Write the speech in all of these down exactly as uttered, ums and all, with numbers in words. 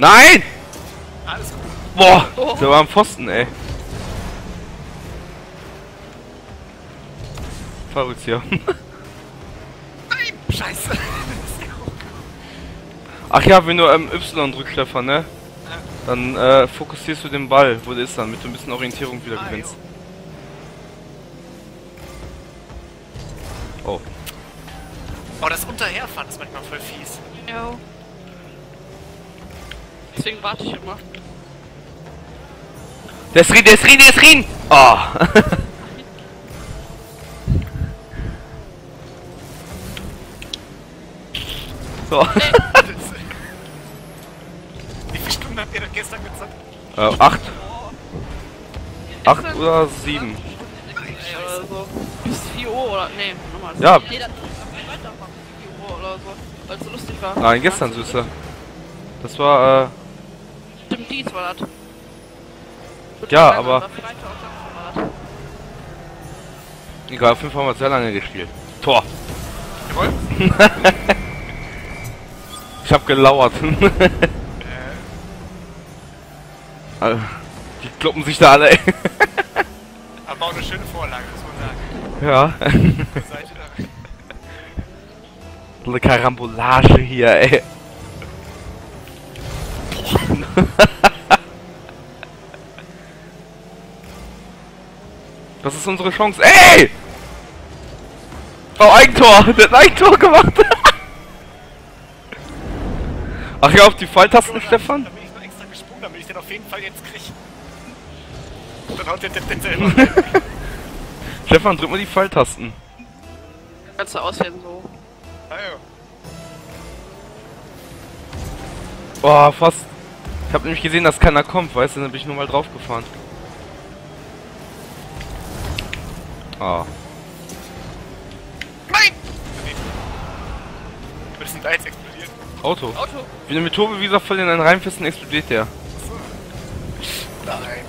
Nein! Alles gut. Boah, Oh. der war am Pfosten, ey. Verrückt hier. Nein! Scheiße! Ach ja, wenn du ähm, Y drückst, Stefan, ne? Dann äh, fokussierst du den Ball, wo der ist, dann, damit du ein bisschen Orientierung wieder Ah, gewinnst. jo. Oh. Oh, das Unterherfahren ist manchmal voll fies. Ja. Deswegen warte ich immer. Der ist drin, der ist drin, der ist drin! Oh. So. Wie viele Stunden habt ihr denn gestern gezockt? äh, acht. Acht oder sieben. Ey, oder so. Bis vier Uhr oder. Nee, nochmal. Ja. Nee, dann weitermachen. vier Uhr oder so. Weil es so lustig war. Nein, gestern, Süße. Das war, äh... Stimmt, dies war das. Ja, aber- Freitag und Samstag war das. Egal, auf jeden Fall haben wir sehr lange gespielt. Tor. Jawohl. Ich hab gelauert. Äh, Äh, Die kloppen sich da alle, ey. aber auch eine schöne Vorlage, muss man sagen. Ja. Zur Seite da. So eine Karambolage hier, ey. Das ist unsere Chance. Ey! Oh, Eigentor! Der hat ein Eigentor gemacht! Ach ja, auf die Pfeiltasten, Stefan? Da bin ich noch extra gesprungen, damit ich den auf jeden Fall jetzt krieg. Und dann haut der Depp den selber. Stefan, drück mal die Pfeiltasten. Kannst du auswählen so. Ah, ja. Oh, fast. Ich hab nämlich gesehen, dass keiner kommt, weißt du, dann bin ich nur mal drauf gefahren. Ah. Nein! Was ist denn da jetzt explodiert? Auto. Auto. Wenn du mit Turbovisor voll in einen reinfährst, dann explodiert der. Nein.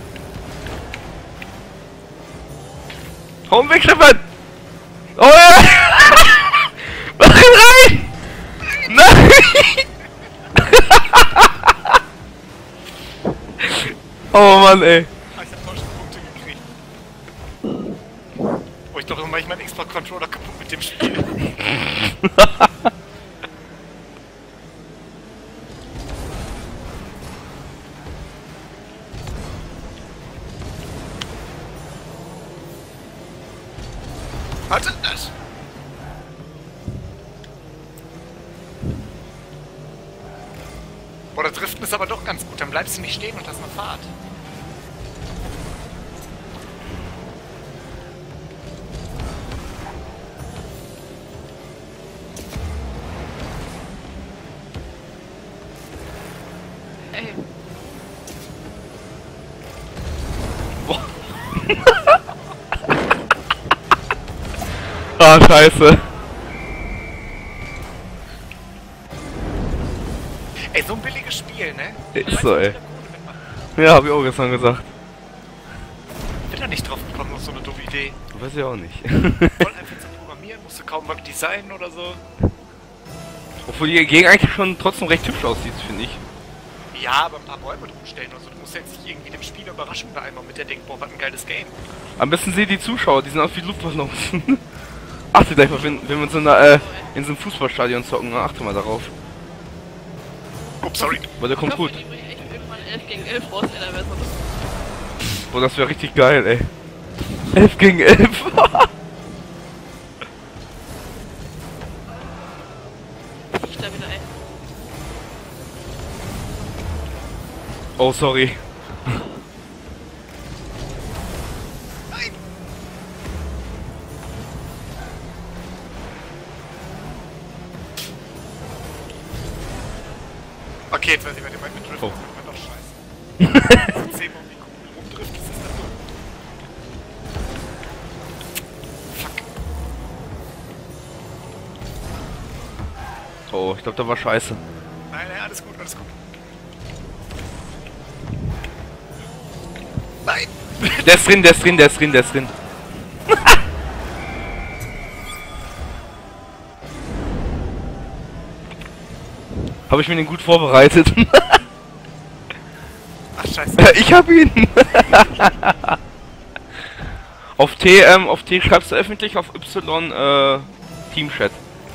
Hau ihn weg, Stefan! Oh ja! Mach ihn rein! Nein! Oh Mann, ey. Ah, ich hab tausend Punkte gekriegt. Oh, ich glaube, immer ich meinen Xbox-Controller kaputt mit dem Spiel. Warte, das! Boah, das Driften ist aber doch ganz gut. Dann bleibst du nicht stehen und hast eine Fahrt. Ey. Ah, scheiße. Ey, so ein billiges Spiel, ne? Ist so, ey. Ja, hab ich auch gestern gesagt. Bin da nicht drauf gekommen, auf so eine dumme Idee. Weiß ich auch nicht. Voll einfach zu programmieren, musst du kaum was designen oder so. Obwohl die Gegend eigentlich schon trotzdem recht hübsch aussieht, finde ich. Ja, aber ein paar Bäume drumstellen oder so. Du musst jetzt nicht irgendwie dem Spiel überraschen bei einmal mit der denkt, boah, was ein geiles Game. Am besten sehen die Zuschauer, die sind aus wie Luftballons. Achte gleich mal, wenn, wenn wir in so, einer, äh, in so einem Fußballstadion zocken, ne? Achte mal darauf. Ups, sorry. Weil der kommt Ich gut. hoffe, die bringen echt irgendwann elf gegen elf raus, ey, dann wär's so lustig. Boah, das wäre richtig geil, ey. elf gegen elf. Ich da wieder, ey. Oh, sorry. Okay, jetzt weiß ich, wer den meint mit Drift. Oh. Das ist doch scheiße. zehn Mal um die Kugel rumdriftet, ist das dumm. Fuck. Oh, ich glaube, da war scheiße. Nein, nein, alles gut, alles gut. Nein! Der ist drin, der ist drin, der ist drin, der ist drin. Habe ich mir den gut vorbereitet. scheiße. Ich hab ihn! Auf T, ähm, auf T schreibst du öffentlich, auf Y, äh, Teamchat.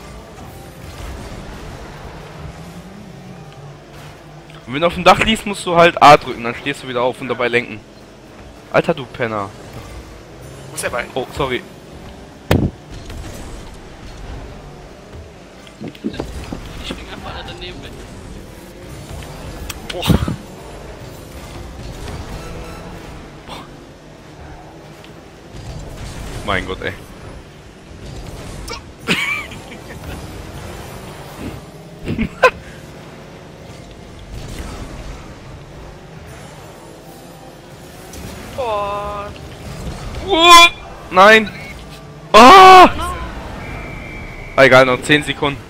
Und wenn du auf dem Dach liest, musst du halt A drücken, dann stehst du wieder auf und dabei lenken. Alter, du Penner. Wo ist er bei? Oh, sorry. Ich spring einfach alle daneben weg. Boah. Mein Gott, ey. Boah. Uh, nein! Ah! Egal, noch zehn Sekunden.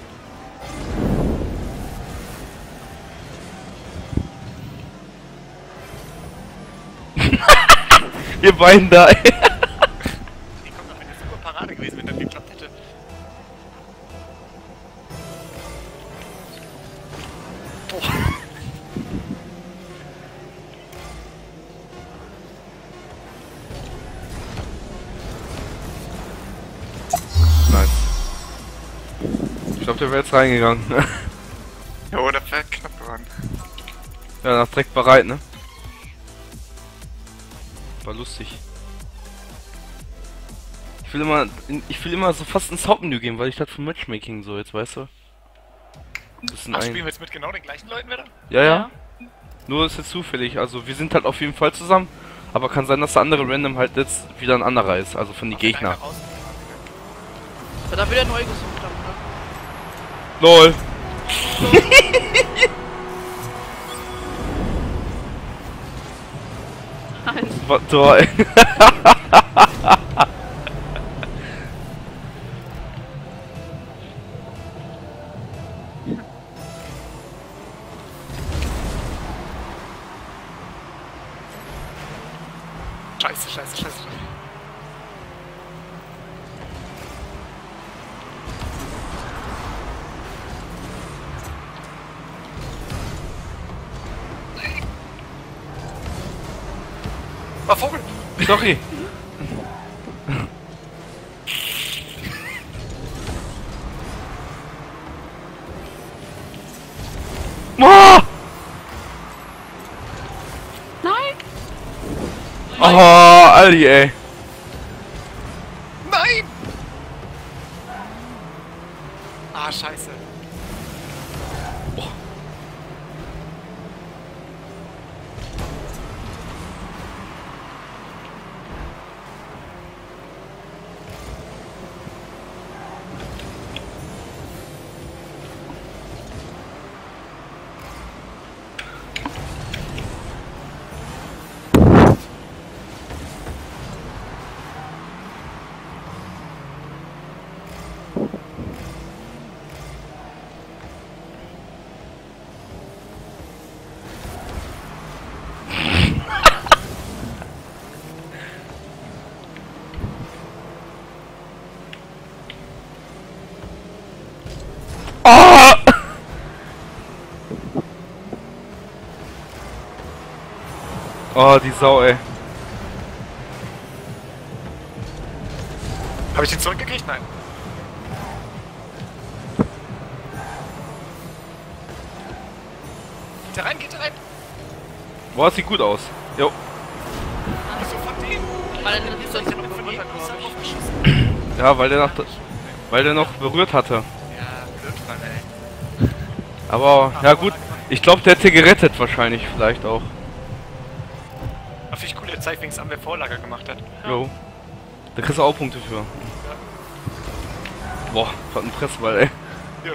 Ihr beiden da, ey. Die kommt doch eine super Parade gewesen, wenn das geklappt hätte. Boah. Nice. Ich glaube, der wäre jetzt reingegangen. Jo, das wäre knapp geworden. Ja, nach direkt bereit, ne? War lustig. Ich will immer, ich will immer so fast ins Hauptmenü gehen, weil ich das für Matchmaking so jetzt, weißt du? Das ist Ach, ein spielen wir jetzt mit genau den gleichen Leuten wieder? ja, ja. Nur ist jetzt zufällig. Also wir sind halt auf jeden Fall zusammen, aber kann sein, dass der andere Random halt jetzt wieder ein anderer ist, also von die Ach, Gegner. einer raus- Ja, da wieder neu gesucht haben, ne? LOL. Nein. Was da, ey. Scheiße, scheiße, scheiße. Ah, Vogel! Sorry. Oh! Nein! Oh, Aldi, ey. Nein! Ah, scheiße. Oh! Oh, die Sau, ey. Habe ich den zurückgekriegt? Nein. Geht er rein, geht er rein? Boah, sieht gut aus. Jo. Wieso von dem? Weil dann ist das ja noch Von berührt, jedem glaube Wasser ich. aufgeschossen. Ja, weil der noch, weil der noch berührt hatte. Ja, blöd, Mann, ey. Aber, ja gut. Ich glaube, der hätte gerettet wahrscheinlich vielleicht auch. Aber finde ich cool, der zeigt wenigstens an, wer Vorlage gemacht hat. Jo. Da kriegst du auch Punkte für. Boah, was ein Pressball, ey. Jo.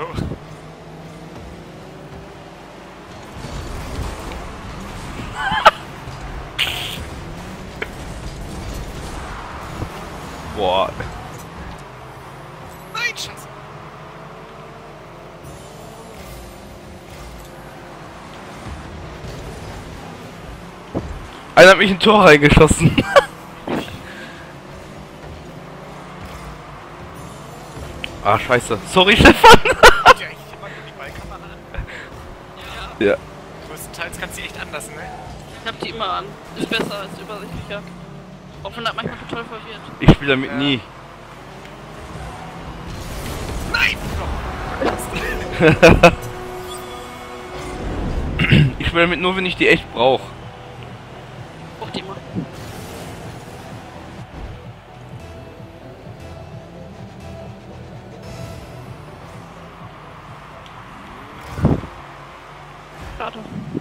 Boah. Nein, scheiße. Einer hat mich ein Tor reingeschossen. Ah, scheiße. Sorry, Stefan. Hat ja eigentlich immer nur die Ballkamera an. Ja. Größtenteils kannst du die echt anlassen, ne? Ich hab die immer an. Ist besser, ist übersichtlicher. Auch wenn das manchmal total verwirrt. Ich spiele damit Ja. nie. Nein! Ich spiele damit nur, wenn ich die echt brauche. Brauch die mal. Schade.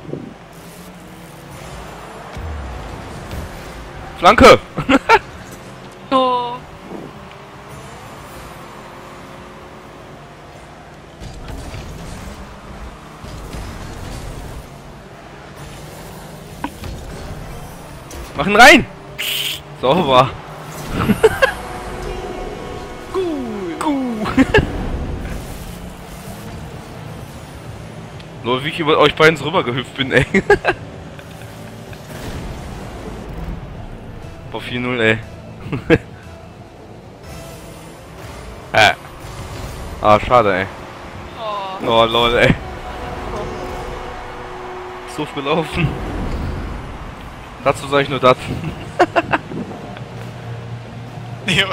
Flanke! Oh. Mach ihn rein! Sauber! Cool. Gut! Nur wie ich über euch beiden so rüber gehüpft bin, ey. Boah, vier null, ey. äh. Ah, schade, ey. Oh. Oh, lol, ey. So viel gelaufen. Dazu sage ich nur das. Ja.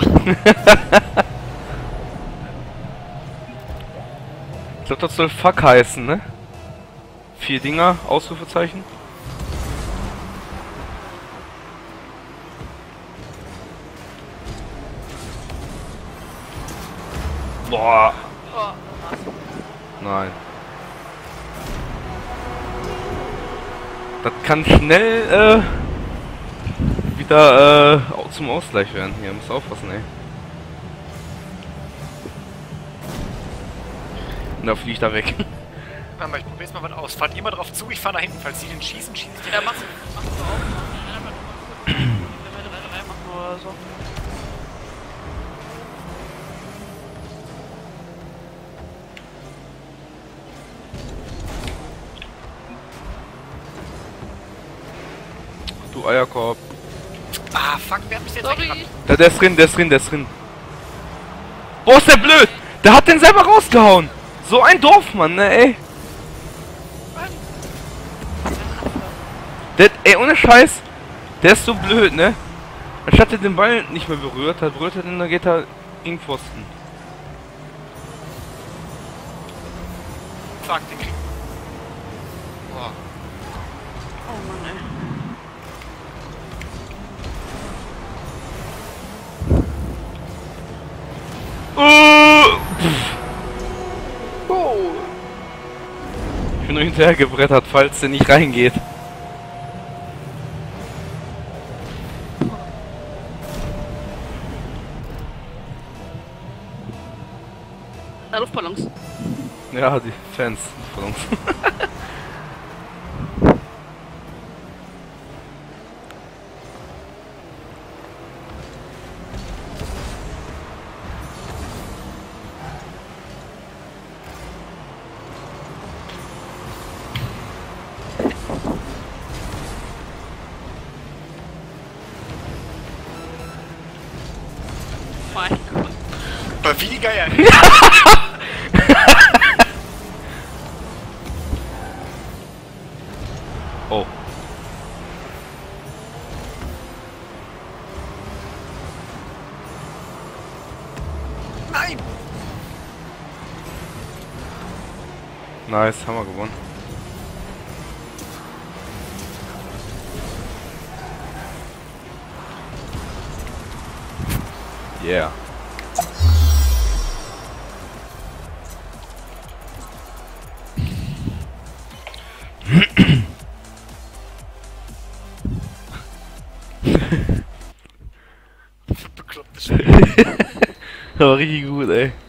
Ich glaube, das soll Fuck heißen, ne? Vier Dinger, Ausrufezeichen. Boah. Oh. Nein. Das kann schnell äh, wieder äh, au- zum Ausgleich werden. Hier, muss aufpassen, ey. Und da fliegt er weg. Warte mal, ich probier's mal was aus. Fahrt ihr mal drauf zu, ich fahr nach hinten. Falls die den schießen, schieße ich den. Ja, mach, mach so auf. Einfach nur mal kurz. Wenn wir drei drei machen oder so. Du Eierkorb. Ah, fuck, wer hat mich jetzt Sorry. weggerannt? Da, der ist drin, der ist drin, der ist drin. Boah, ist der blöd! Der hat den selber rausgehauen! So ein Dorfmann, ne, ey. Der, ey, ohne Scheiß. Der ist so blöd, ne? Anstatt er den Ball nicht mehr berührt hat, berührt er den, dann geht er gegen Pfosten. Fuck, den krieg. Boah. Oh Mann, ey. Uh, oh. Ich bin nur hinterher gebrettert, falls der nicht reingeht. Na, Luftballons. Ja, die Fans von uns. Mein Gott. Aber wie geil. Oh. Nein! Nice, haben wir gewonnen. Yeah. Beklopptes Spiel. Das war richtig gut, ey.